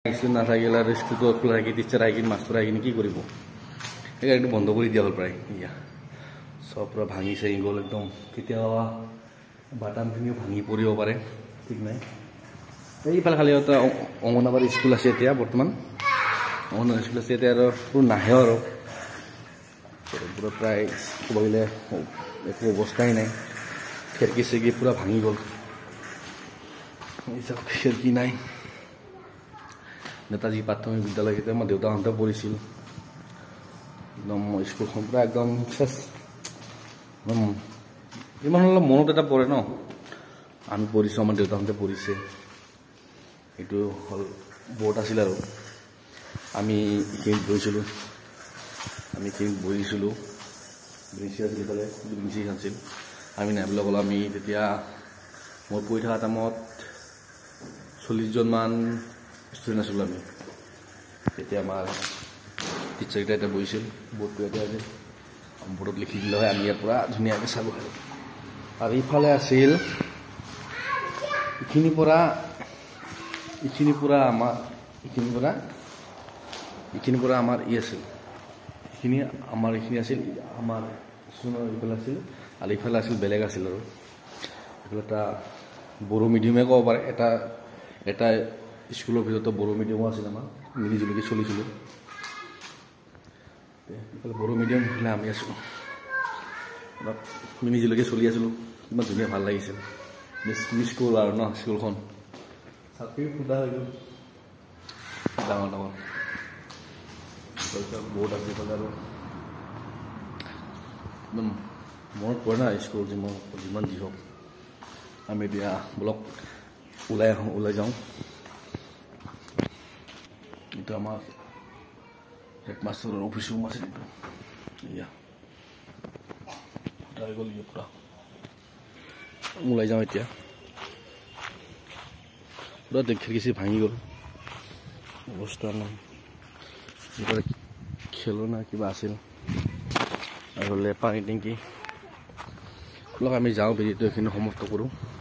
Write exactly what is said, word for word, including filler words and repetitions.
School নাথাকিলে আৰু স্কুলটো খোলা থাকি টিচাৰ আহি কিনে মাষ্টৰ আহি কিনে কি কৰিব সেইকাৰণে এইটো বন্ধ কৰি দিয়া হ'ল প্ৰায় ইয়া চব পূৰা ভাঙি চাঙি গ'ল একদম কেতিয়াবা বাটামখিনিও ভাঙি পৰিব পাৰে ঠিক নাই এইফালে খালি এটা অংগনবাড়ী স্কুল আছে এতিয়া বৰ্তমান অংগনবাড়ী স্কুল আছে এতিয়া আৰু নাহেও আৰু পূৰা প্ৰায় ক'ব গ'লে একো অৱস্থাই নাই খিৰিকী চিৰিকী পূৰা ভাঙি গ'ল এই চব খিৰিকী নাই নেতাজী প্ৰাথমিক বিদ্যালয় কেতিয়া আমাৰ দেউতাহঁতে পঢ়িছিল একদম স্কুলখন পূৰা একদম চেচ ইমান অলপ মনত এটা পৰে ন আমি পঢ়িছোঁ আমাৰ দেউতাহঁতে পঢ়িছে এইটো হ'ল বৰ্ড আছিল আৰু আমি এইখিনিত বহিছিলোঁ আমি এইখিনিত বহিছিলোঁ ব্ৰিঞ্চি আছিল এইফালে ব্ৰিঞ্চি আছিল আমি নাই বুলি ক'লে আমি তেতিয়া মই পঢ়ি থকা টাইমত চল্লিছজনমান ষ্টুডেণ্ট আছিলোঁ আমি তেতিয়া আমাৰ টিচাৰকেইটা এতিয়া বহিছিল বৰ্ডটো এতিয়া যে বৰ্ডত লিখি দিলে হয় আমি ইয়াৰ পৰা ধুনীয়াকৈ চালোঁ আৰু আৰু ইফালে আছিল এইখিনিৰ পৰা এইখিনিৰ পৰা আমাৰ এইখিনিৰ পৰা এইখিনিৰ পৰা আমাৰ ই আছিল এইখিনি আমাৰ এইখিনি আছিল আমাৰ ইফালে আছিল আৰু ইফালে আছিল বেলেগ আছিল আৰু এইফালে এটা বড়ো মিডিয়ামে ক'ব পাৰে এটা এটা স্কুলৰ ভিতৰতো বড়ো মিডিয়ামো আছিল আমাৰ মিলি জুলিকৈ চলিছিলোঁ এইফালে বড়ো মিডিয়াম হ'লে আমি আছিলোঁ অলপ মিলি জুলিকৈ চলি আছিলোঁ ইমান ধুনীয়া ভাল লাগিছিল মিছ মিছ কৰোঁ আৰু ন স্কুলখন চাকৰি ফুটা হৈ গ'ল ডাঙৰ ডাঙৰ বহুত আছে এইফালে আৰু একদম মনত পৰে না স্কুল যিমান যিমান যি হওক আমি এতিয়া বলক ওলাই আহোঁ ওলাই যাওঁ এইটো আমাৰ হেডমাষ্টাৰৰ অফিচ ৰুম আছিল এইটো এয়া ওলাই গ'ল ইয়ে পূৰা ওলাই যাওঁ এতিয়া পূৰা খিৰিকী ভাঙি গ'ল অৱস্থা নাই এইফালে খেলনা কিবা আছিল আৰু পানী টেংকি বলক আমি যাওঁ ভিডিঅ'টো এইখিনি সমাপ্ত কৰোঁ।